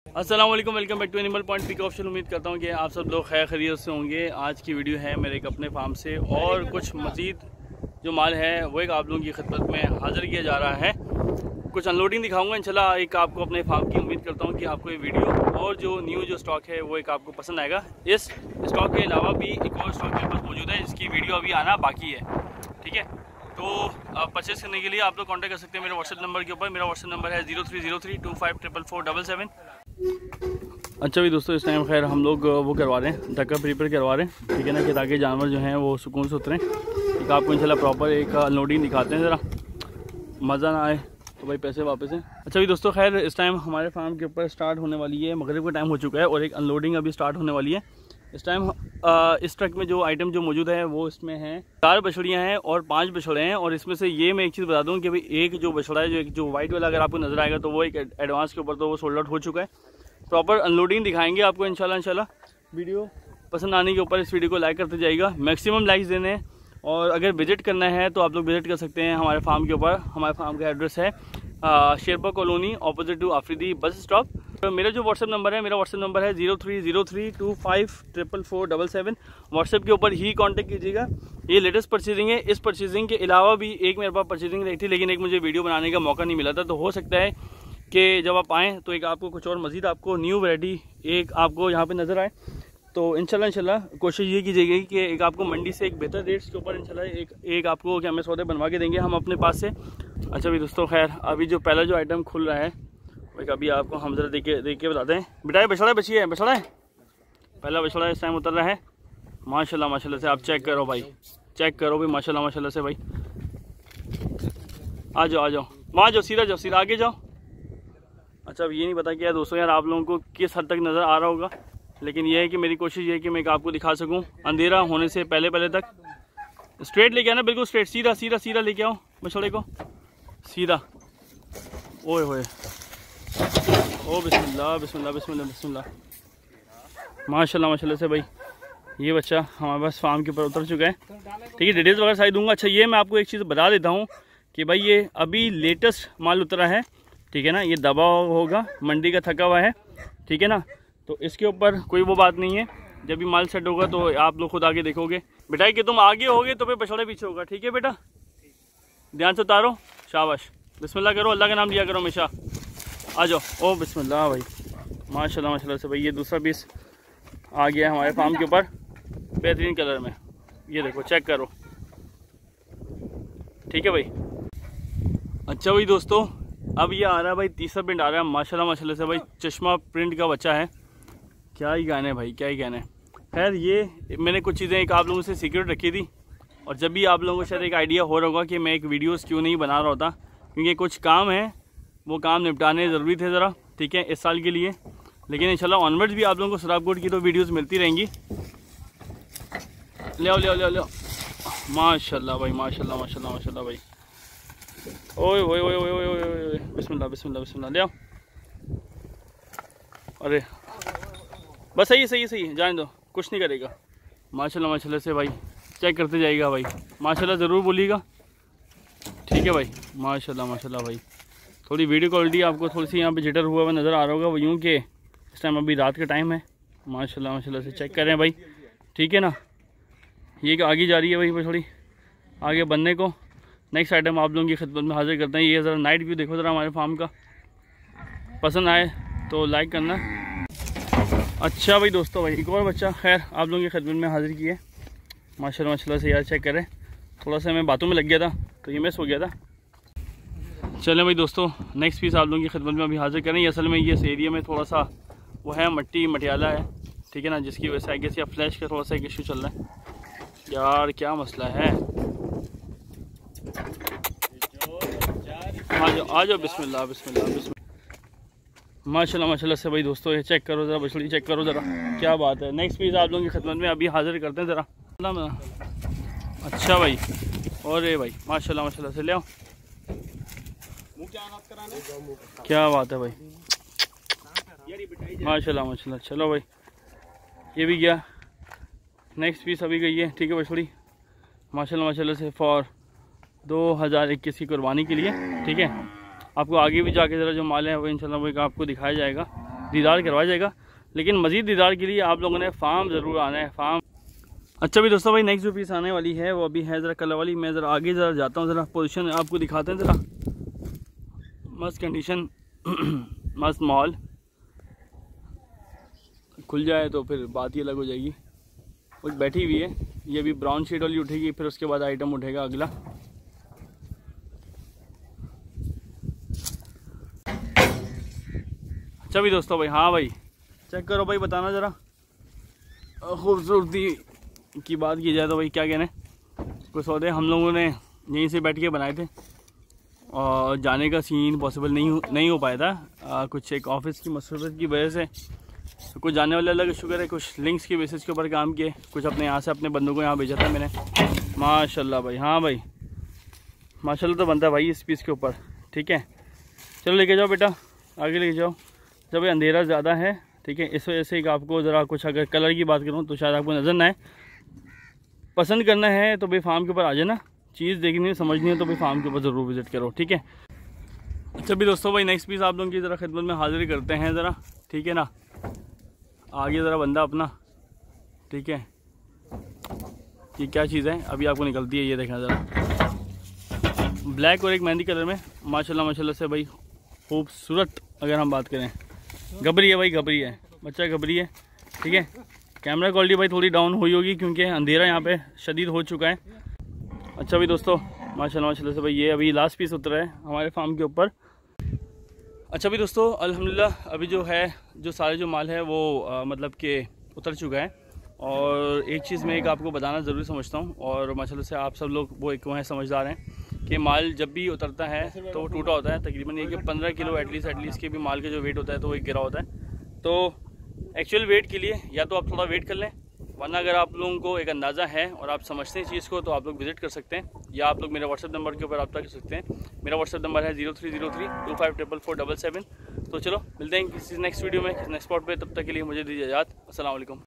अस्सलाम वालेकुम, welcome back to animal point pick option. उम्मीद करता हूँ कि आप सब लोग खैर खैरियत से होंगे। आज की वीडियो है मेरे एक अपने फार्म से और कुछ मज़ीद जो माल है वो एक आप लोगों की खिदमत में हाज़िर किया जा रहा है। कुछ अनलोडिंग दिखाऊंगा इंशाल्लाह एक आपको अपने फार्म की। उम्मीद करता हूँ कि आपको ये वीडियो और जो न्यू जो स्टॉक है वो एक आपको पसंद आएगा। इस स्टॉक के अलावा भी एक और स्टॉक मेरे पास मौजूद है जिसकी वीडियो अभी आना बाकी है, ठीक है। तो परचेज़ करने के लिए आप लोग कांटेक्ट कर सकते हैं मेरे व्हाट्सएप नंबर के ऊपर। मेरा व्हाट्सएप नंबर है 0303254477। अच्छा भी दोस्तों, इस टाइम खैर हम लोग वो करवा रहे हैं, धक्का प्रिपेयर करवा रहे हैं, ठीक है ना, कि ताकि जानवर जो हैं वो सुकून से उतरें। एक आपको इंशाल्लाह प्रॉपर एक अनलोडिंग दिखाते हैं, ज़रा मज़ा ना आए तो भाई पैसे वापस हैं। अच्छा भी दोस्तों, खैर इस टाइम हमारे फार्म के ऊपर स्टार्ट होने वाली है, मगरिब का टाइम हो चुका है और एक अनलोडिंग अभी स्टार्ट होने वाली है। इस टाइम इस ट्रक में जो आइटम जो मौजूद है वो इसमें हैं 4 बछड़ियाँ हैं और 5 बछड़े हैं। और इसमें से ये मैं एक चीज़ बता दूं कि भाई एक जो बछड़ा है जो वाइट वाला अगर आपको नज़र आएगा तो वो एक एडवांस के ऊपर तो वो सोल्ड आउट हो चुका है। प्रॉपर अनलोडिंग दिखाएंगे आपको इंशाल्लाह। वीडियो पसंद आने के ऊपर इस वीडियो को लाइक करते जाइएगा, मैक्सिमम लाइक्स देने हैं। और अगर विजिट करना है तो आप लोग विजिट कर सकते हैं हमारे फार्म के ऊपर। हमारे फार्म का एड्रेस है Sherpa colony, opposite to Afridi bus stop. तो मेरा जो व्हाट्सएप नंबर है, मेरा व्हाट्सएप नंबर है 0303254477। व्हाट्सएप के ऊपर ही कांटेक्ट कीजिएगा। ये लेटेस्ट परचेजिंग है। इस परचेजिंग के अलावा भी एक मेरे पास परचेजिंग रही थी, लेकिन एक मुझे वीडियो बनाने का मौका नहीं मिला था। तो हो सकता है कि जब आप आएँ तो एक आपको कुछ और मज़ीद आपको न्यू वैरायटी एक आपको यहाँ पर नज़र आए। तो इंशाल्लाह कोशिश ये कीजिएगा कि एक आपको मंडी से एक बेहतर रेट्स के ऊपर इंशाल्लाह एक आपको क्या हमें सौदे बनवा के देंगे हम अपने पास से। अच्छा भी दोस्तों, खैर अभी जो पहला जो आइटम खुल रहा है वो अभी आपको हम जरा देख के बताते हैं। बेटा ये बछड़ा बची है, बछड़ा है, पहला बछड़ा इस टाइम उतर रहा है। माशाल्लाह से आप चेक करो भाई, चेक करो भाई, माशाल्लाह से भाई। आ जाओ वहाँ जाओ, सीधा आगे जाओ। अच्छा अब ये नहीं पता क्या दोस्तों यार आप लोगों को किस हद तक नज़र आ रहा होगा, लेकिन यह है कि मेरी कोशिश ये है कि मैं आपको दिखा सकूं अंधेरा होने से पहले तक। स्ट्रेट लेके आना, बिल्कुल स्ट्रेट, सीधा लेके आओ बछड़े को, सीधा। ओए होए, ओ बिस्मिल्लाह। माशाल्लाह से भाई ये बच्चा हमारे पास फार्म के ऊपर उतर चुका है, ठीक है। डिटेल्स वगैरह सारी दूंगा। अच्छा ये मैं आपको एक चीज़ बता देता हूँ कि भाई ये अभी लेटेस्ट माल उतरा है, ठीक है ना। ये दबा होगा, मंडी का थका हुआ है, ठीक है ना। तो इसके ऊपर कोई वो बात नहीं है, जब भी माल सेट होगा तो आप लोग खुद आगे देखोगे। बेटा कि तुम आगे होगे तो फिर बछड़ा पीछे होगा, ठीक है बेटा। ध्यान से उतारो, शाबाश, बिस्मिल्लाह करो, अल्लाह का नाम लिया करो हमेशा। आ जाओ, ओ बिस्मिल्लाह भाई, माशाल्लाह से भाई ये दूसरा पीस आ गया है हमारे फार्म के ऊपर बेहतरीन कलर में। ये देखो, चेक करो, ठीक है भाई। अच्छा भाई दोस्तों, अब ये आ रहा है भाई तीसरा प्रिंट आ रहा है, माशाल्लाह से भाई चश्मा प्रिंट का बच्चा है। क्या ही कहने भाई, क्या ही कहने। खैर ये मैंने कुछ चीज़ें एक आप लोगों से सीक्रेट रखी थी, और जब भी आप लोगों को शायद एक आइडिया हो रहा होगा कि मैं एक वीडियोस क्यों नहीं बना रहा होता, क्योंकि कुछ काम है वो काम निपटाने ज़रूरी थे ज़रा, ठीक है, इस साल के लिए। लेकिन इंशाल्लाह ऑनवर्ड्स भी आप लोगों को सराबकोट की तो वीडियोस मिलती रहेंगी। ले आओ माशाल्लाह भाई, माशाल्लाह भाई। ओए बिस्मिल्लाह ले आओ। अरे बस सही है, जाने दो, कुछ नहीं करेगा। माशाल्लाह से भाई चेक करते जाइएगा भाई, माशाल्लाह ज़रूर बोलिएगा, ठीक है भाई। माशाल्लाह भाई, थोड़ी वीडियो क्वालिटी आपको थोड़ी सी यहाँ पे जिटर हुआ हुआ नज़र आ रहा होगा, वो यूँ कि इस टाइम अभी रात का टाइम है। माशाल्लाह से चेक करें भाई, ठीक है ना। ये आगे जा रही है भाई, थोड़ी आगे बनने को। नेक्स्ट आइटम आप लोगों की खिदमत में हाजिर करते हैं। ये ज़रा नाइट व्यू देखो ज़रा हमारे फार्म का, पसंद आए तो लाइक करना। अच्छा भाई दोस्तों, भाई एक और बच्चा खैर आप लोगों की खिदमत में हाजिर किए, माशाल्लाह से यार चेक करें। थोड़ा सा मैं बातों में लग गया था तो ये मिस हो गया था। चलें भाई दोस्तों, नेक्स्ट पीस आप लोगों की खिदमत में अभी हाजिर करें। असल में ये इस एरिया में थोड़ा सा वो है मटियाला है, ठीक है ना, जिसकी वजह से आगे से फ्लैश का थोड़ा सा एक इशू चल रहा है यार। क्या मसला है, आ जाओ बिस्मिल्लाह। माशाल्लाह से भाई दोस्तों, ये चेक करो ज़रा, बछड़ी चेक करो ज़रा, क्या बात है। नेक्स्ट पीस आप लोगों की खिदमत में अभी हाजिर करते हैं ज़रा। अच्छा भाई, और ये भाई माशाल्लाह से ले आओ, क्या बात है भाई, माशाल्लाह। चलो भाई ये भी गया, नेक्स्ट पीस अभी गई है, ठीक है बछड़ी, माशाल्लाह से फॉर 2021 की कुर्बानी के लिए, ठीक है। आपको आगे भी जाके ज़रा जो माल है वो इंशाल्लाह वो आपको दिखाया जाएगा। दीदार करवाया जाएगा। लेकिन मज़ीद दीदार के लिए आप लोगों ने फार्म ज़रूर आना है, फार्म। अच्छा भी दोस्तों भाई, नेक्स्ट जो पीस आने वाली है वो अभी है ज़रा कलर वाली। मैं ज़रा आगे ज़रा जाता हूँ, ज़रा पोजीशन आपको दिखाते हैं ज़रा। मस्त कंडीशन, मस्त माहौल। खुल जाए तो फिर बात ही अलग हो जाएगी। कुछ बैठी हुई है, ये अभी ब्राउन शेड वाली उठेगी, फिर उसके बाद आइटम उठेगा अगला। अच्छा भी दोस्तों भाई, हाँ भाई चेक करो भाई, बताना ज़रा। खूबसूरती की बात की जाए तो भाई क्या कहने, कुछ सौदे हम लोगों ने यहीं से बैठ के बनाए थे और जाने का सीन पॉसिबल नहीं हो पाया था। कुछ एक ऑफिस की मसरूफियत की वजह से तो कुछ जाने वाले अल्लाह का शुक्र है, कुछ लिंक्स के बेसिस के ऊपर काम किए, कुछ अपने यहाँ से अपने बंदों को यहाँ भेजा था मैंने। माशाल्लाह भाई, हाँ भाई माशाल्लाह तो बनता है भाई इस पीस के ऊपर। ठीक है, चलो लेके जाओ बेटा, आगे लेके जाओ। जब अंधेरा ज़्यादा है, ठीक है, इस वजह से आपको ज़रा कुछ, अगर कलर की बात करूँ तो शायद आपको नज़र ना आए। पसंद करना है तो भाई फार्म के ऊपर आ जाना, चीज़ देखनी है समझनी है तो भाई फार्म के ऊपर ज़रूर विज़िट करो। ठीक है। अच्छा भी दोस्तों भाई, नेक्स्ट पीस आप लोगों की ज़रा खिदमत में हाज़िर करते हैं ज़रा। ठीक है ना, आगे ज़रा बंदा अपना। ठीक है, ये क्या चीज़ है अभी आपको निकलती है, ये देखना ज़रा। ब्लैक और एक मेहंदी कलर में, माशाल्लाह माशाल्लाह से भाई खूबसूरत। अगर हम बात करें, गबरी है भाई, गबरी है, बच्चा गबरी है। ठीक है, कैमरा क्वालिटी भाई थोड़ी डाउन हुई होगी क्योंकि अंधेरा यहाँ पे शदीद हो चुका है। अच्छा भी दोस्तों, माशाल्लाह माशाल्लाह से भाई ये अभी लास्ट पीस उतरा है हमारे फार्म के ऊपर। अच्छा भी दोस्तों, अल्हम्दुलिल्लाह अभी जो है, जो सारे जो माल है वो मतलब कि उतर चुका है। और एक चीज़ मैं एक आपको बताना ज़रूरी समझता हूँ, और माशाल्लाह से आप सब लोग वो एक हैं समझदार हैं कि माल जब भी उतरता है तो वो टूटा होता है। तकरीबन ये कि 15 किलो एटलीस्ट के भी माल का जो वेट होता है तो वो एक गिरा होता है। तो एक्चुअल वेट के लिए या तो आप थोड़ा वेट कर लें, वरना अगर आप लोगों को एक अंदाज़ा है और आप समझते हैं चीज़ को तो आप लोग विज़िट कर सकते हैं, या आप लोग मेरे व्हाट्सएप नंबर के ऊपर रब्ता कर सकते हैं। मेरा व्हाट्सएप नंबर है 0303254477। तो चलो मिलते हैं किसी नेक्स्ट वीडियो में, किसी नेक्स्ट स्पॉट पे। तब तक के लिए मुझे दीजिए इजाज़त। अस्सलाम वालेकुम।